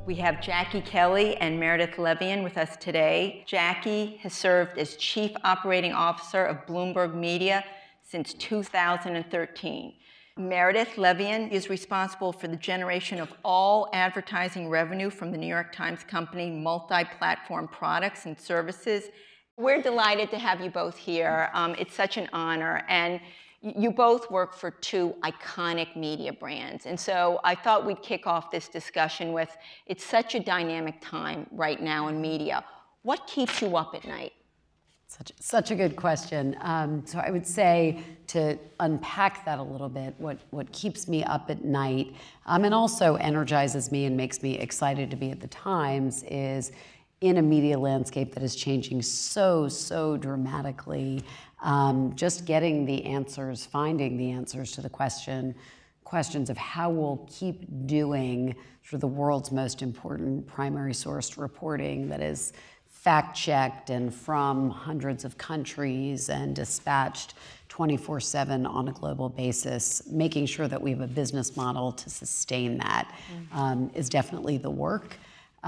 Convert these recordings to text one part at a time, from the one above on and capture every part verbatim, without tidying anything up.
We have Jacki Kelley and Meredith Levien with us today. Jacki has served as Chief Operating Officer of Bloomberg Media since two thousand thirteen. Meredith Levien is responsible for the generation of all advertising revenue from the New York Times Company multi-platform products and services. We're delighted to have you both here. Um, it's such an honor. And you both work for two iconic media brands. And so I thought we'd kick off this discussion with, it's such a dynamic time right now in media. What keeps you up at night? Such, such a good question. Um, so I would say, to unpack that a little bit, what, what keeps me up at night, um, and also energizes me and makes me excited to be at the Times, is in a media landscape that is changing so, so dramatically, um, just getting the answers, finding the answers to the question, questions of how we'll keep doing for the world's most important primary sourced reporting that is fact-checked and from hundreds of countries and dispatched twenty-four seven on a global basis. Making sure that we have a business model to sustain that mm-hmm. um, is definitely the work.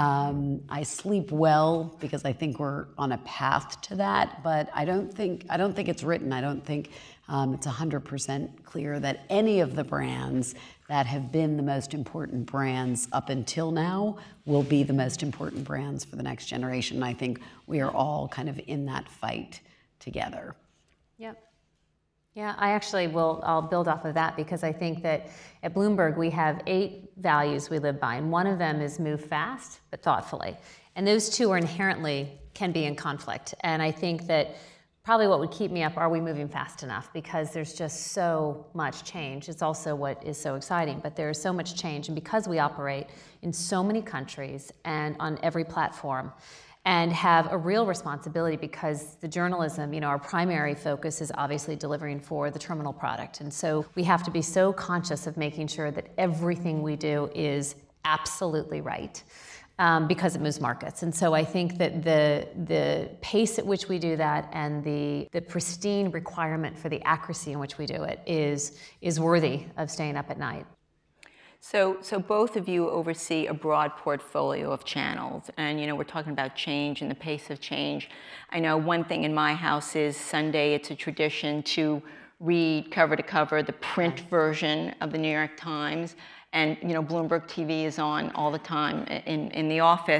Um, I sleep well because I think we're on a path to that, but I don't think I don't think it's written. I don't think um, it's one hundred percent clear that any of the brands that have been the most important brands up until now will be the most important brands for the next generation. I think we are all kind of in that fight together. Yep. Yeah, I actually will, I'll build off of that because I think that at Bloomberg we have eight values we live by, and one of them is move fast but thoughtfully. And those two are inherently, can be in conflict. And I think that probably what would keep me up, are we moving fast enough? Because there's just so much change. It's also what is so exciting, but there is so much change. And because we operate in so many countries and on every platform, and have a real responsibility because the journalism, you know, our primary focus is obviously delivering for the terminal product. And so we have to be so conscious of making sure that everything we do is absolutely right um, because it moves markets. And so I think that the, the pace at which we do that and the, the pristine requirement for the accuracy in which we do it is, is worthy of staying up at night. So, so both of you oversee a broad portfolio of channels, and you know we're talking about change and the pace of change. I know one thing in my house is Sunday. It's a tradition to read cover to cover the print version of the New York Times, and you know Bloomberg T V is on all the time in in the office.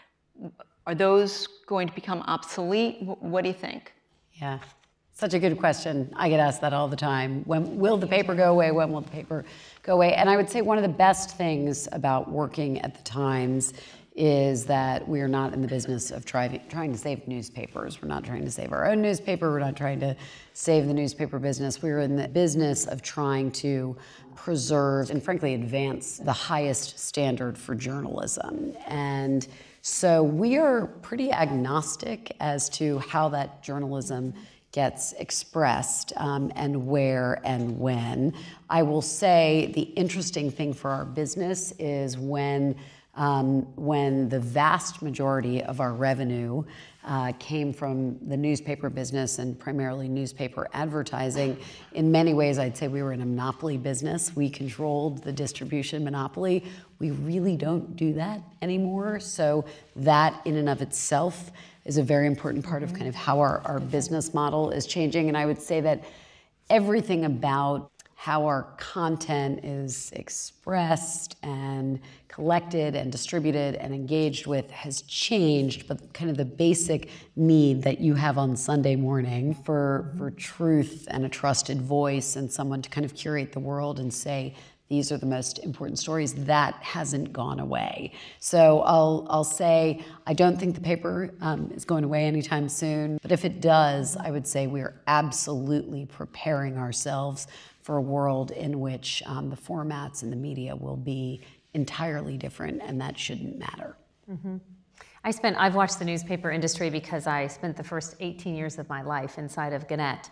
Are those going to become obsolete? What do you think? Yeah. Such a good question. I get asked that all the time. When will the paper go away? When will the paper go away? And I would say one of the best things about working at the Times is that we are not in the business of trying, trying to save newspapers. We're not trying to save our own newspaper. We're not trying to save the newspaper business. We're in the business of trying to preserve and frankly advance the highest standard for journalism. And so we are pretty agnostic as to how that journalism gets expressed um, and where and when. I will say the interesting thing for our business is when um, when the vast majority of our revenue uh, came from the newspaper business and primarily newspaper advertising. In many ways, I'd say we were in a monopoly business. We controlled the distribution monopoly. We really don't do that anymore. So that in and of itself is a very important part of kind of how our, our business model is changing. And I would say that everything about how our content is expressed and collected and distributed and engaged with has changed, but kind of the basic need that you have on Sunday morning for, for truth and a trusted voice and someone to kind of curate the world and say, these are the most important stories, that hasn't gone away. So I'll, I'll say, I don't think the paper um, is going away anytime soon, but if it does, I would say we're absolutely preparing ourselves for a world in which um, the formats and the media will be entirely different, and that shouldn't matter. Mm-hmm. I spent, I've watched the newspaper industry because I spent the first eighteen years of my life inside of Gannett.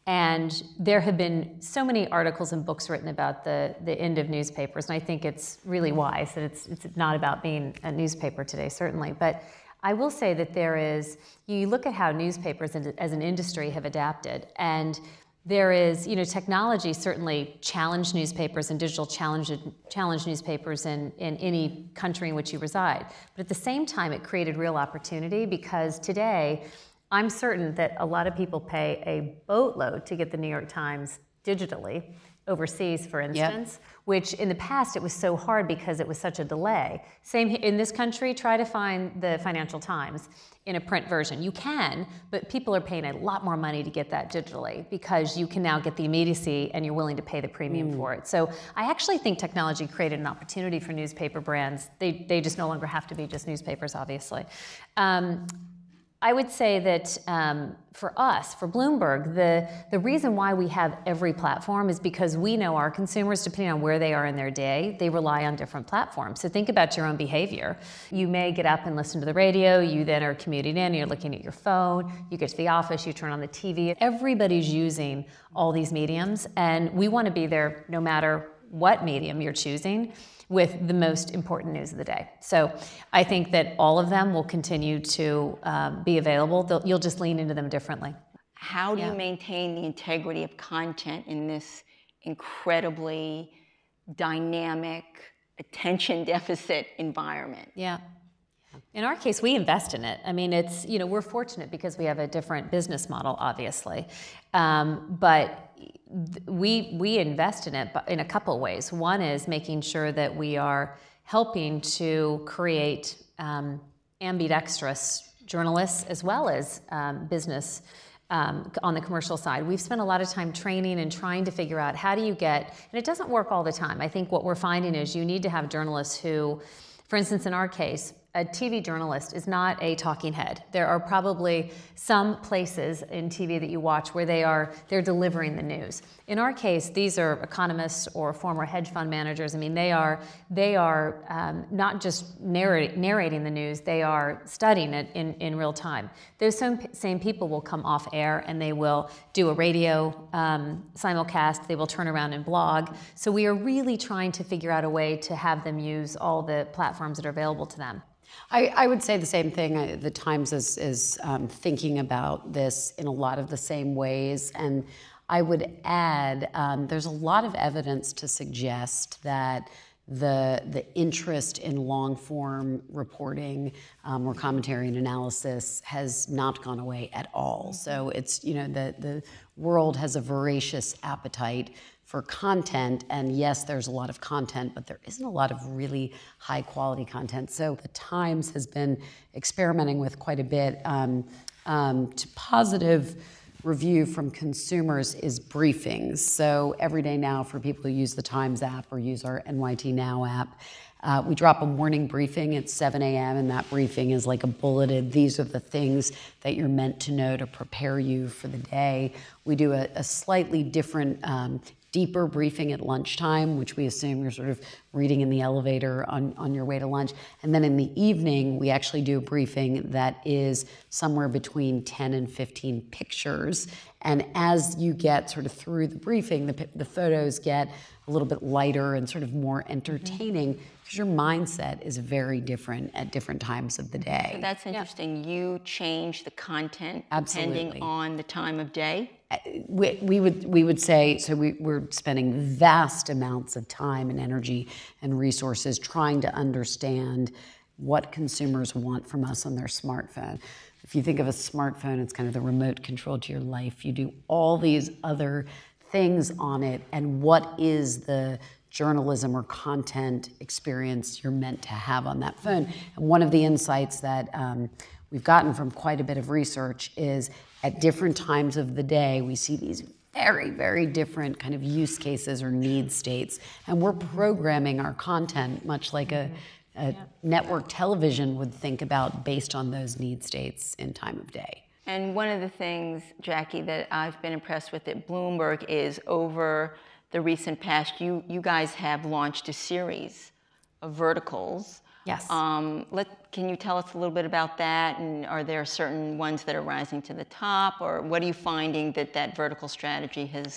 And there have been so many articles and books written about the, the end of newspapers, and I think it's really wise that it's, it's not about being a newspaper today, certainly. But I will say that there is, you look at how newspapers as an industry have adapted, and there is, you know, technology certainly challenged newspapers and digital challenge, challenge newspapers in, in any country in which you reside. But at the same time, it created real opportunity, because today, I'm certain that a lot of people pay a boatload to get the New York Times digitally, overseas, for instance, yep. which in the past it was so hard because it was such a delay. Same in this country, try to find the Financial Times in a print version. You can, but people are paying a lot more money to get that digitally, because you can now get the immediacy and you're willing to pay the premium mm. for it. So I actually think technology created an opportunity for newspaper brands. They, they just no longer have to be just newspapers, obviously. Um, I would say that um, for us, for Bloomberg, the, the reason why we have every platform is because we know our consumers, depending on where they are in their day, they rely on different platforms. So think about your own behavior. You may get up and listen to the radio, you then are commuting in, you're looking at your phone, you get to the office, you turn on the T V. Everybody's using all these mediums, and we want to be there no matter what medium you're choosing, with the most important news of the day. So I think that all of them will continue to um, be available. They'll, you'll just lean into them differently. How do yeah. you maintain the integrity of content in this incredibly dynamic, attention deficit environment? Yeah. In our case, we invest in it. I mean, it's, you know, we're fortunate because we have a different business model, obviously. Um, but we we invest in it in a couple of ways. One is making sure that we are helping to create um, ambidextrous journalists as well as um, business um, on the commercial side. We've spent a lot of time training and trying to figure out how do you get, and it doesn't work all the time. I think what we're finding is you need to have journalists who, for instance, in our case, a T V journalist is not a talking head. There are probably some places in T V that you watch where they are, they're delivering the news. In our case, these are economists or former hedge fund managers. I mean, they are, they are um, not just narrate, narrating the news, they are studying it in, in real time. Those same, same people will come off air and they will do a radio um, simulcast, they will turn around and blog. So we are really trying to figure out a way to have them use all the platforms that are available to them. I, I would say the same thing. The Times is, is um, thinking about this in a lot of the same ways. And I would add, um, there's a lot of evidence to suggest that the, the interest in long-form reporting um, or commentary and analysis has not gone away at all. So it's, you know, the, the world has a voracious appetite for content, and yes, there's a lot of content, but there isn't a lot of really high quality content. So the Times has been experimenting with quite a bit. Um, um, to positive review from consumers is briefings. So every day now, for people who use the Times app or use our N Y T Now app, uh, we drop a morning briefing at seven A M and that briefing is like a bulleted, these are the things that you're meant to know to prepare you for the day. We do a, a slightly different um, deeper briefing at lunchtime, which we assume you're sort of reading in the elevator on, on your way to lunch. And then in the evening, we actually do a briefing that is somewhere between ten and fifteen pictures. And as you get sort of through the briefing, the, the photos get a little bit lighter and sort of more entertaining, mm-hmm. because your mindset is very different at different times of the day. So that's interesting. Yeah. You change the content Absolutely. Depending on the time of day? We, we would we would say, so we, we're spending vast amounts of time and energy and resources trying to understand what consumers want from us on their smartphone. If you think of a smartphone, it's kind of the remote control to your life. You do all these other things on it, and what is the journalism or content experience you're meant to have on that phone? And one of the insights that um, we've gotten from quite a bit of research is at different times of the day, we see these very, very different kind of use cases or need states. And we're programming our content much like a, a yeah. network television would think about based on those need states in time of day. And one of the things, Jacki, that I've been impressed with at Bloomberg is over the recent past, you, you guys have launched a series of verticals. Yes. Um, let, can you tell us a little bit about that? And are there certain ones that are rising to the top? Or what are you finding that that vertical strategy has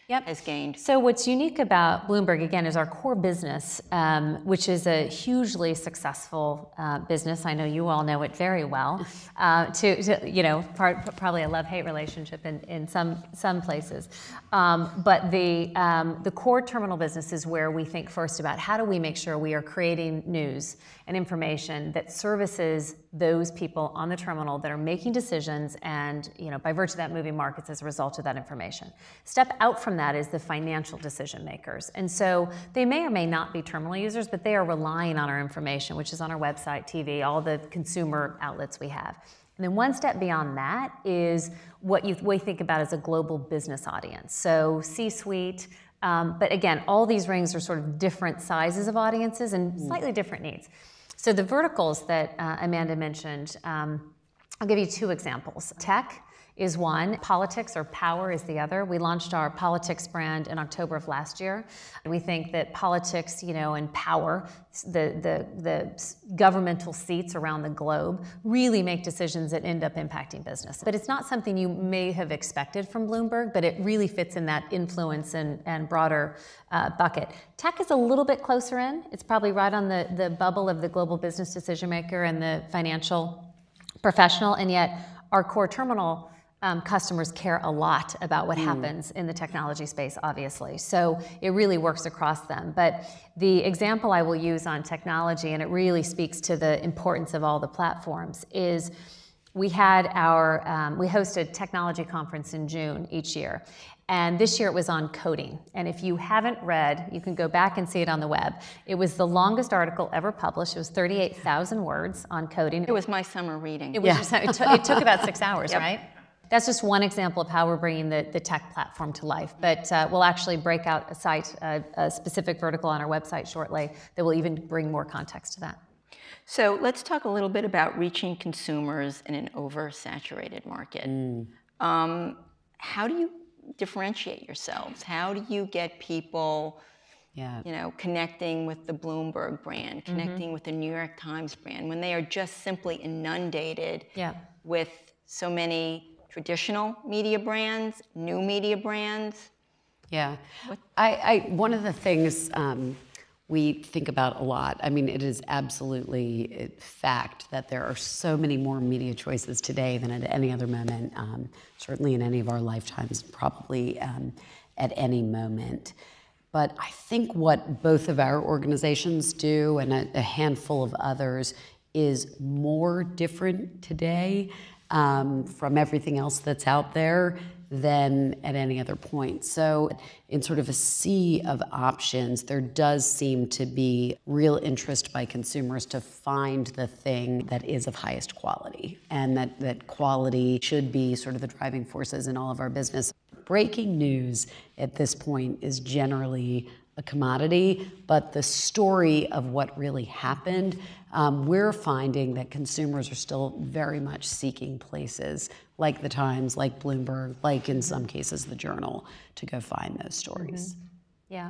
Yep. has gained. So what's unique about Bloomberg, again, is our core business, um, which is a hugely successful uh, business. I know you all know it very well. Uh, to, to, you know, part, probably a love-hate relationship in, in some some places. Um, but the um, the core terminal business is where we think first about how do we make sure we are creating news and information that services those people on the terminal that are making decisions and, you know, by virtue of that, moving markets as a result of that information. Step out from that is the financial decision makers. And so they may or may not be terminal users, but they are relying on our information, which is on our website, T V, all the consumer outlets we have. And then one step beyond that is what you we think about as a global business audience. So C-suite, um, but again, all these rings are sort of different sizes of audiences and slightly different needs. So the verticals that uh, Amanda mentioned, um, I'll give you two examples. Tech is one, politics or power is the other. We launched our politics brand in October of last year. We think that politics, you know, and power, the, the, the governmental seats around the globe, really make decisions that end up impacting business. But it's not something you may have expected from Bloomberg, but it really fits in that influence and, and broader uh, bucket. Tech is a little bit closer in. It's probably right on the, the bubble of the global business decision maker and the financial professional, and yet our core terminal Um, customers care a lot about what mm. happens in the technology space, obviously. So it really works across them. But the example I will use on technology, and it really speaks to the importance of all the platforms, is we had our, um, we host a technology conference in June each year. And this year it was on coding. And if you haven't read, you can go back and see it on the web. It was the longest article ever published. It was thirty-eight thousand words on coding. It was my summer reading. It, was Yeah. just, it, took, it took about six hours, Yep. right? That's just one example of how we're bringing the, the tech platform to life. But uh, we'll actually break out a site, a, a specific vertical on our website shortly that will even bring more context to that. So let's talk a little bit about reaching consumers in an oversaturated market. Mm. Um, how do you differentiate yourselves? How do you get people, yeah. you know, connecting with the Bloomberg brand, connecting mm-hmm. with the New York Times brand, when they are just simply inundated yeah. with so many traditional media brands, new media brands? Yeah, I, I, one of the things um, we think about a lot, I mean, it is absolutely a fact that there are so many more media choices today than at any other moment, um, certainly in any of our lifetimes, probably um, at any moment. But I think what both of our organizations do, and a, a handful of others, is more different today Um, from everything else that's out there than at any other point. So in sort of a sea of options, there does seem to be real interest by consumers to find the thing that is of highest quality, and that, that quality should be sort of the driving forces in all of our business. Breaking news at this point is generally a commodity, but the story of what really happened, um, we're finding that consumers are still very much seeking places like the Times, like Bloomberg, like in some cases the Journal, to go find those stories. Mm-hmm. Yeah.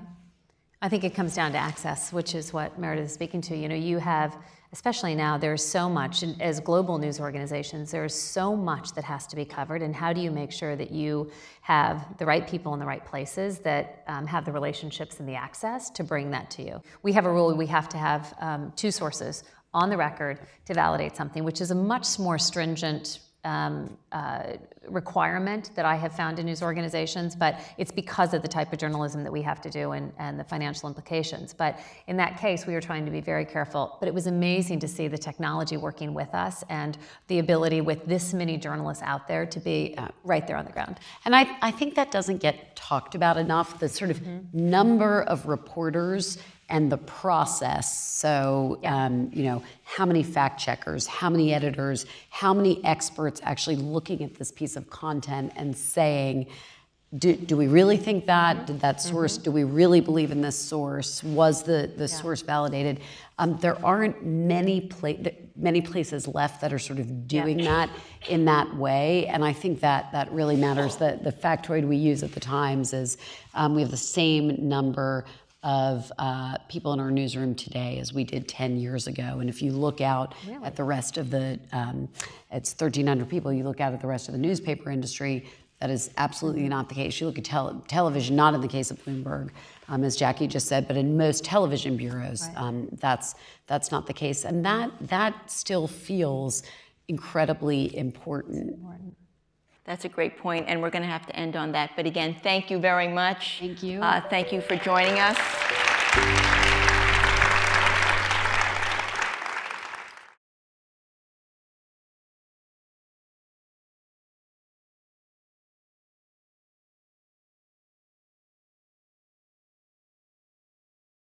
I think it comes down to access, which is what Meredith is speaking to. You know, you have, especially now, there's so much, and as global news organizations, there's so much that has to be covered, and how do you make sure that you have the right people in the right places that um, have the relationships and the access to bring that to you? We have a rule, we have to have um, two sources on the record to validate something, which is a much more stringent Um, uh, requirement that I have found in news organizations, but it's because of the type of journalism that we have to do and, and the financial implications. But in that case, we were trying to be very careful. But it was amazing to see the technology working with us and the ability with this many journalists out there to be uh, right there on the ground. And I, I think that doesn't get talked about enough, the sort of mm-hmm. number of reporters and the process. So, um, you know, how many fact checkers, how many editors, how many experts actually looking at this piece of content and saying, do, do we really think that? Did that source, mm-hmm. do we really believe in this source? Was the, the yeah. source validated? Um, there aren't many, pla- many places left that are sort of doing yeah. that in that way. And I think that that really matters. The, the factoid we use at the Times is um, we have the same number of uh, people in our newsroom today as we did ten years ago. And if you look out really? at the rest of the, um, it's thirteen hundred people, you look out at the rest of the newspaper industry, That is absolutely not the case. You look at tele television, not in the case of Bloomberg, um, as Jackie just said, but in most television bureaus, Right. um, that's that's not the case, and that that still feels incredibly important. Important. That's a great point, and we're going to have to end on that. But again, thank you very much. Thank you. Uh, thank you for joining us.